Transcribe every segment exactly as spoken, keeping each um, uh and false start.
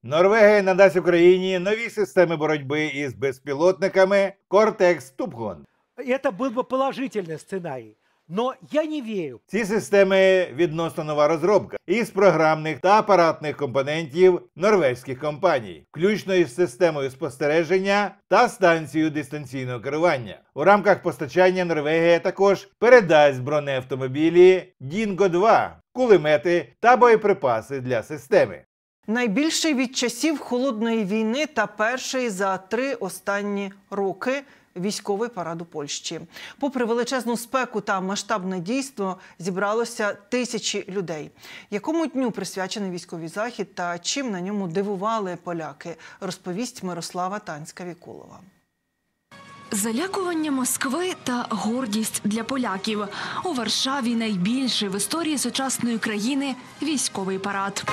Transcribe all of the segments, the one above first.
Норвегія надасть Україні нові системи боротьби із безпілотниками «Кортекс-Тупгон». Это был бы положительный сценарий. Но я не вірю. Ці системи відносно нова розробка із програмних та апаратних компонентів норвезьких компаній, включно із системою спостереження та станцією дистанційного керування. У рамках постачання Норвегія також передасть бронеавтомобілі Дінго два, кулемети та боєприпаси для системи. Найбільший від часів Холодної війни та перший за три останні роки військовий парад у Польщі. Попри величезну спеку та масштабне дійство, зібралося тисячі людей. Якому дню присвячений військовий захід та чим на ньому дивували поляки, розповість Мирослава Танська-Вікулова. Залякування Москви та гордість для поляків. У Варшаві найбільший в історії сучасної країни військовий парад.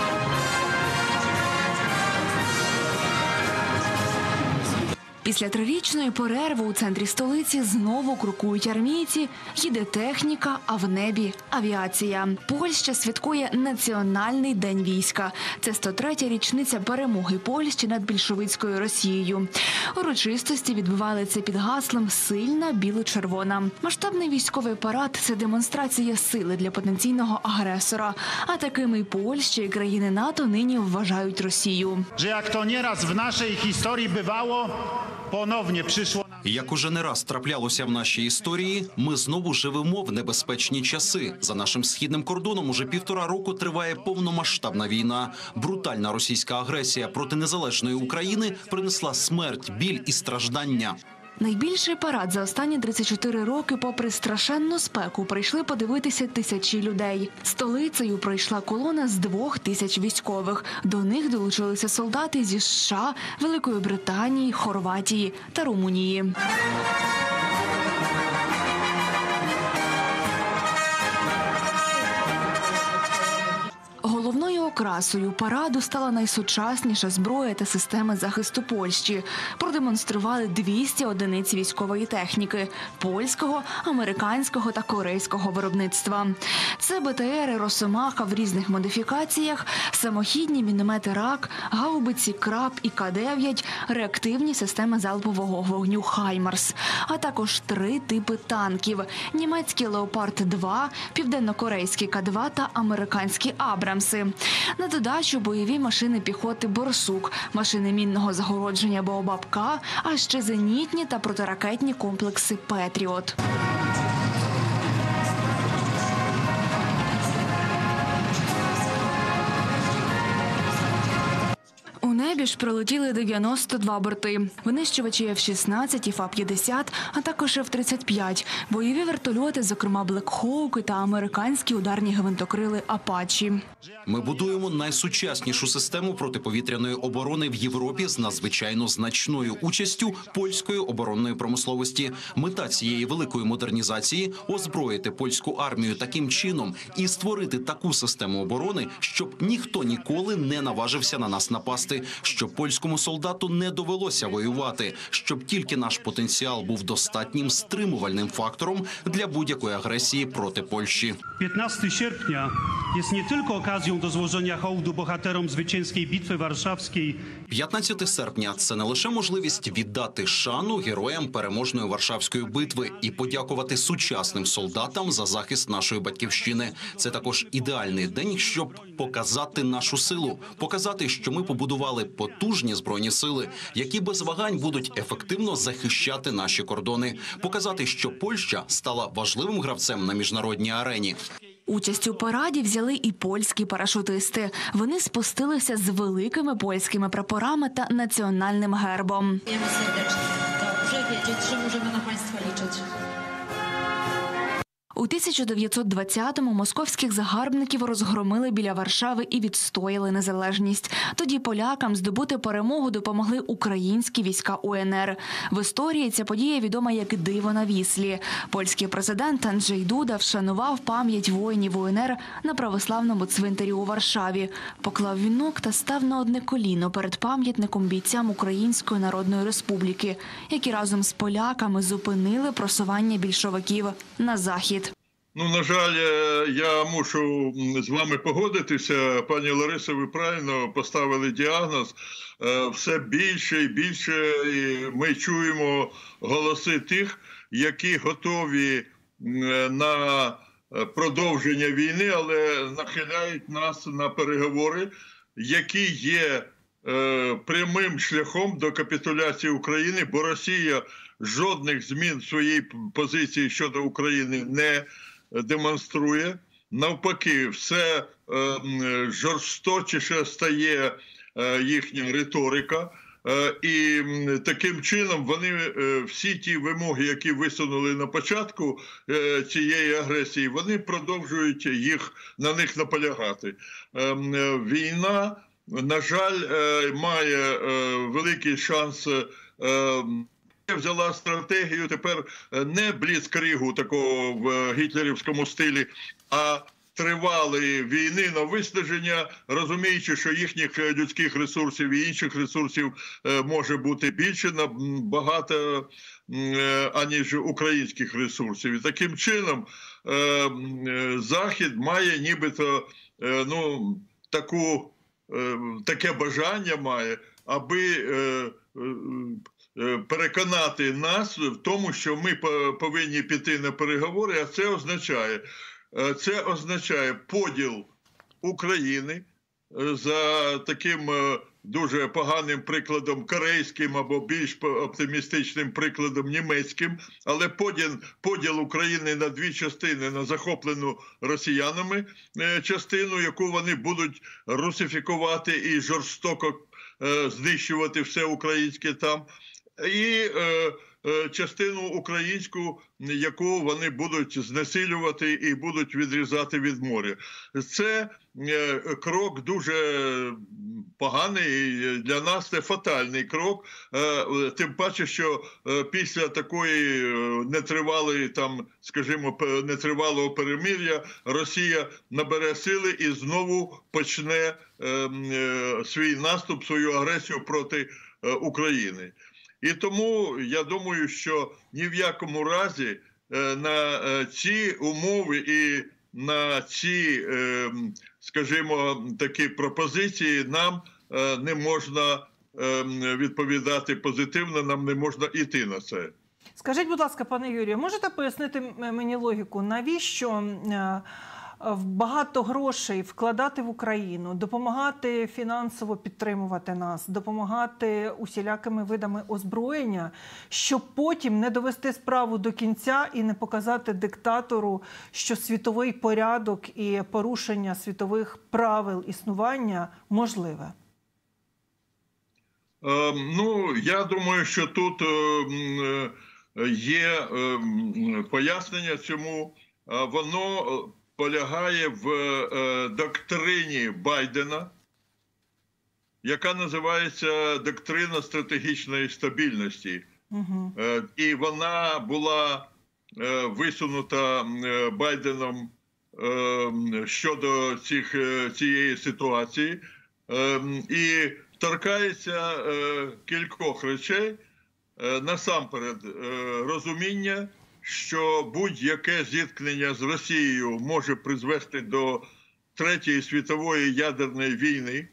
Після трирічної перерви у центрі столиці знову крокують армійці, їде техніка, а в небі – авіація. Польща святкує Національний день війська. Це сто третя річниця перемоги Польщі над більшовицькою Росією. Урочистості відбували це під гаслом «Сильна біло-червона». Масштабний військовий парад – це демонстрація сили для потенційного агресора. А такими Польща і країни НАТО нині вважають Росію. Як то не раз в нашій історії бувало, поновне прийшло. Як уже не раз траплялося в нашій історії, ми знову живемо в небезпечні часи. За нашим східним кордоном уже півтора року триває повномасштабна війна. Брутальна російська агресія проти незалежної України принесла смерть, біль і страждання. Найбільший парад за останні тридцять чотири роки, попри страшенну спеку, прийшли подивитися тисячі людей. Столицею пройшла колона з двох тисяч військових. До них долучилися солдати зі США, Великої Британії, Хорватії та Румунії. Головною окрасою параду стала найсучасніша зброя та системи захисту Польщі. Продемонстрували двісті одиниць військової техніки – польського, американського та корейського виробництва. Це Б Т Р «Росомаха» в різних модифікаціях, самохідні міномети «Рак», гаубиці «Краб» і К дев'ять, реактивні системи залпового вогню «Хаймарс», а також три типи танків – німецький «Леопард-два», південно-корейський К два та американський «Абрамси». На додачу бойові машини піхоти «Борсук», машини мінного загородження «Баобаб-К», а ще зенітні та протиракетні комплекси «Петріот». У небі ж прилетіли дев'яносто два борти. Винищувачі Ф шістнадцять і Фа п'ятдесят, а також Ф тридцять п'ять. Бойові вертольоти, зокрема Блекхоуки та американські ударні гвинтокрили Апачі. Ми будуємо найсучаснішу систему протиповітряної оборони в Європі з надзвичайно значною участю польської оборонної промисловості. Мета цієї великої модернізації – озброїти польську армію таким чином і створити таку систему оборони, щоб ніхто ніколи не наважився на нас напасти, щоб польському солдату не довелося воювати, щоб тільки наш потенціал був достатнім стримувальним фактором для будь-якої агресії проти Польщі. п'ятнадцятого серпня є не тільки оказією до зложення hołdu bohaterom zwycięskiej битви Warszawskiej. п'ятнадцяте серпня – це не лише можливість віддати шану героям переможної Варшавської битви і подякувати сучасним солдатам за захист нашої батьківщини. Це також ідеальний день, щоб показати нашу силу, показати, що ми побудували потужні збройні сили, які без вагань будуть ефективно захищати наші кордони, показати, що Польща стала важливим гравцем на міжнародній арені. Участь у параді взяли і польські парашутисти. Вони спустилися з великими польськими прапорами та національним гербом. Dziękujemy serdecznie. Dobrze wiedzieć, że możemy na Państwa liczyć. У тисяча дев'ятсот двадцятому московських загарбників розгромили біля Варшави і відстояли незалежність. Тоді полякам здобути перемогу допомогли українські війська У Н Р. В історії ця подія відома як «Диво на Віслі». Польський президент Анджей Дуда вшанував пам'ять воїнів У Н Р на православному цвинтарі у Варшаві, поклав вінок та став на одне коліно перед пам'ятником бійцям Української Народної Республіки, які разом з поляками зупинили просування більшовиків на захід. Ну, на жаль, я мушу з вами погодитися. Пані Лариса, ви правильно поставили діагноз. Все більше і більше ми чуємо голоси тих, які готові на продовження війни, але нахиляють нас на переговори, які є прямим шляхом до капітуляції України, бо Росія жодних змін в своїй позиції щодо України не демонструє. Навпаки, все жорсточіше стає їхня риторика. І таким чином вони всі ті вимоги, які висунули на початку цієї агресії, вони продовжують їх, на них наполягати. Війна, на жаль, має великий шанс. Взяла стратегію тепер не бліцкригу такого в гітлерівському стилі, а тривалої війни на виснаження, розуміючи, що їхніх людських ресурсів і інших ресурсів може бути більше набагато, аніж українських ресурсів. І таким чином Захід має нібито ну, таку, таке бажання має, аби переконати нас в тому, що ми повинні піти на переговори, а це означає, це означає поділ України за таким дуже поганим прикладом корейським або більш оптимістичним прикладом німецьким, але поділ, поділ України на дві частини, на захоплену росіянами частину, яку вони будуть русифікувати і жорстоко знищувати все українське там, і е, е, частину українську, яку вони будуть знесилювати і будуть відрізати від моря. Це е, крок дуже поганий, для нас це фатальний крок, е, тим паче, що е, після такої нетривалої, там, скажімо, нетривалого перемир'я Росія набере сили і знову почне е, е, свій наступ, свою агресію проти е, України. І тому я думаю, що ні в якому разі на ці умови і на ці, скажімо, такі пропозиції нам не можна відповідати позитивно, нам не можна йти на це. Скажіть, будь ласка, пане Юрію, можете пояснити мені логіку, навіщо багато грошей вкладати в Україну, допомагати фінансово підтримувати нас, допомагати усілякими видами озброєння, щоб потім не довести справу до кінця і не показати диктатору, що світовий порядок і порушення світових правил існування можливе? Е, ну, я думаю, що тут е, є е, пояснення цьому. Е, воно полягає в е, доктрині Байдена, яка називається доктрина стратегічної стабільності. Угу. Е, і вона була е, висунута е, Байденом е, щодо цих, е, цієї ситуації е, і торкається е, кількох речей. Е, насамперед, е, розуміння, що будь-яке зіткнення з Росією може призвести до Третьої світової ядерної війни.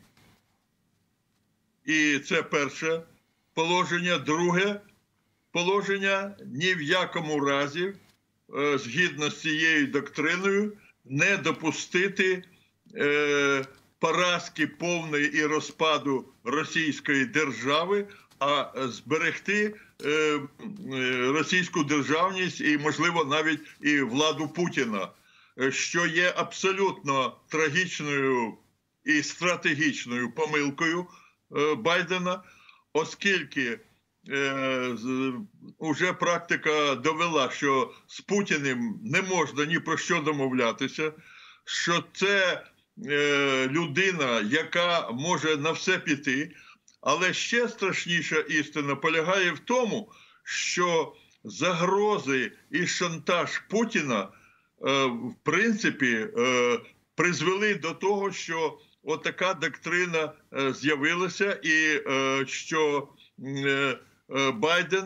І це перше положення. Друге положення – ні в якому разі, згідно з цією доктриною, не допустити е, поразки повної і розпаду Російської держави, а зберегти е, російську державність і, можливо, навіть і владу Путіна, що є абсолютно трагічною і стратегічною помилкою е, Байдена, оскільки е, вже практика довела, що з Путіним не можна ні про що домовлятися, що це е, людина, яка може на все піти. Але ще страшніша істина полягає в тому, що загрози і шантаж Путіна, в принципі, призвели до того, що отака доктрина з'явилася і що Байден,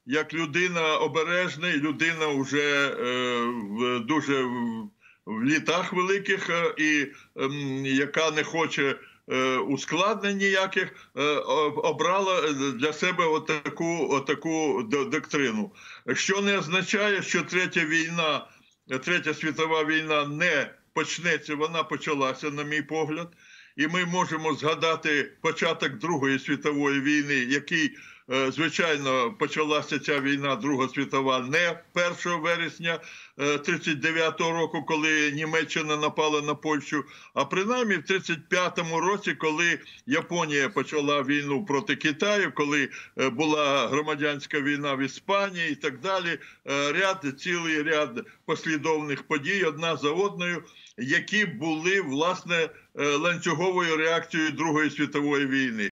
як людина обережна, і людина вже е, в, дуже в, в літах великих, е, і е, яка не хоче е, ускладнень ніяких, е, обрала для себе отаку, отаку доктрину. Що не означає, що третя війна, третя світова війна не почнеться, вона почалася, на мій погляд. І ми можемо згадати початок Другої світової війни, який, звичайно, почалася ця війна, Друга світова, не першого вересня тридцять дев'ятого року, коли Німеччина напала на Польщу, а принаймні в тридцять п'ятому році, коли Японія почала війну проти Китаю, коли була громадянська війна в Іспанії і так далі. Ряд, цілий ряд послідовних подій одна за одною, які були, власне, ланцюговою реакцією Другої світової війни.